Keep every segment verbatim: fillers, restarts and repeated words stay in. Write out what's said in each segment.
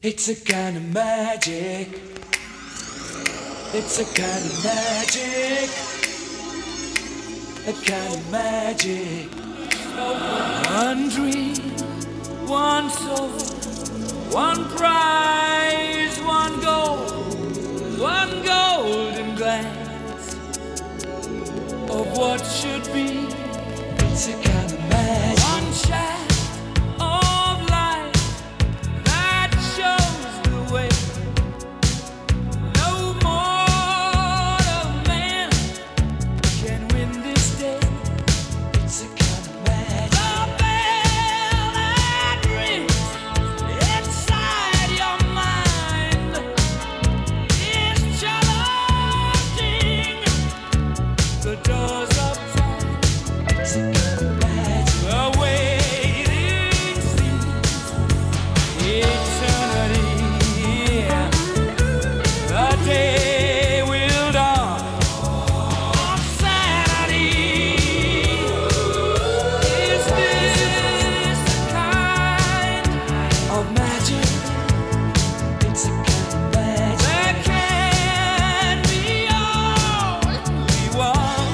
It's a kind of magic. It's a kind of magic. A kind of magic. One dream, one soul, one prize, one goal, one golden glance of what should be. It's a kind of magic. One shaft of light that shows the way. No mortal man can win this day. It's a kind of magic. The bell that rings inside your mind is challenging the doors of time. It's a kind of magic. The waiting seems eternity. The day will dawn on Saturday. Is this the kind of magic? It's a kind of magic. There can be all we want.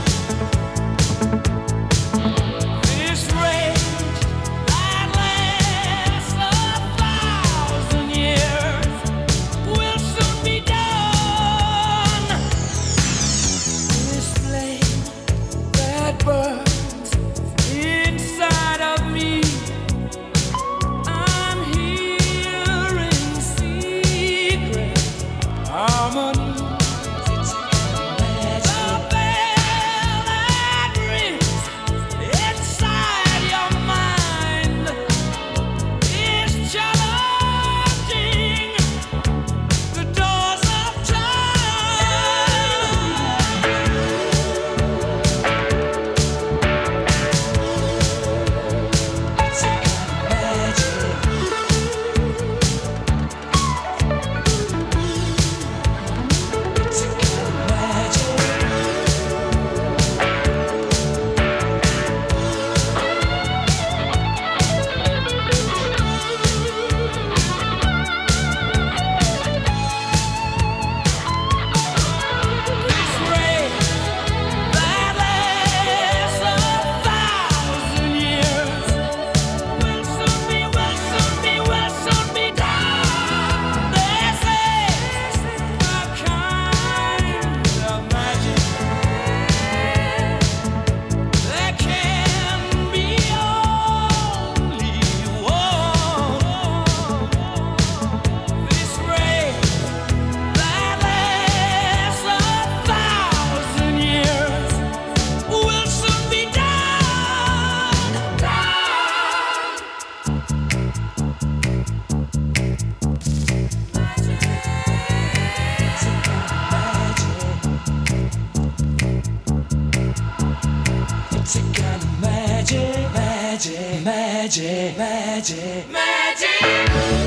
This rage that lasts a thousand years will soon be done. This flame that burns inside of me, I'm hearing secret harmony. It's a kind of magic. The bell that rings inside your mind is challenging the doors of time. It's a kind of magic. It's a kind of magic. This ray that lasts a thousand years will soon be, will soon be, will soon be done. This is a kind of magic. There can be only one. This ray that lasts a thousand years will soon be done. It's a kind of magic. It's a kind of magic, magic, magic, magic, magic.